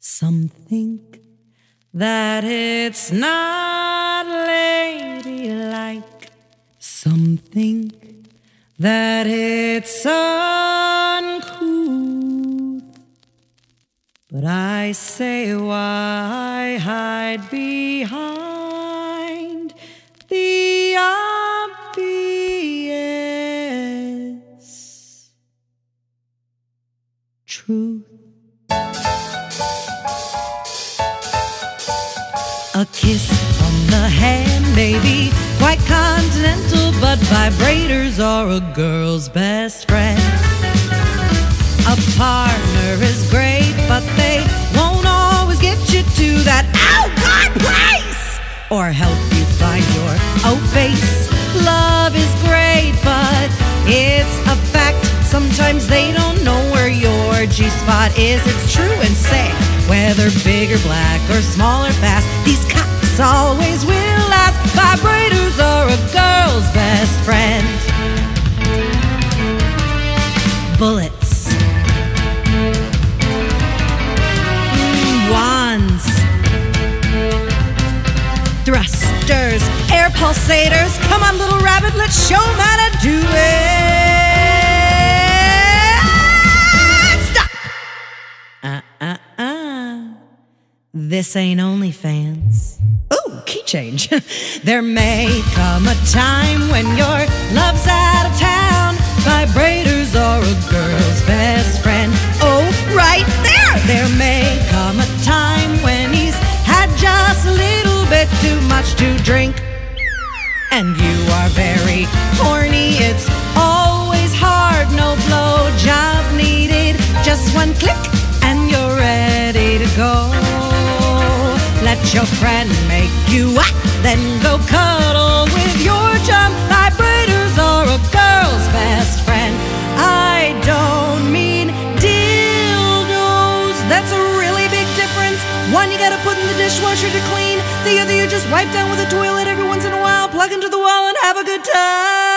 Some think that it's not ladylike. Some think that it's uncouth. But I say, why hide behind the obvious truth? A kiss on the hand may be quite continental, but vibrators are a girl's best friend. A partner is great, but they won't always get you to that oh God place, or help you find your oh face. Love is great, but it's a fact. Sometimes they don't know where your G-spot is. It's true and say, whether big or black or small or fast, these cocks always will last. Vibrators are a girl's best friend. Bullets, wands, thrusters, air pulsators. Come on, little rabbit, let's show 'em how to do it. Stop! This ain't OnlyFans. Ooh, key change. There may come a time when your love's out of town. Vibrators are a girl's best friend. Oh, right there! There may come a time when he's had just a little bit too much to drink, and you are very horny. It's always hard, no blow job needed. Just one click and you're ready to go. Let your friend make you wet, then go cuddle with your chum. Vibrators are a girl's best friend. I don't mean dildos. That's a really big difference. One you gotta put in the dishwasher to clean. The other you just wipe down with a toilet every once in a while, plug into the wall and have a good time.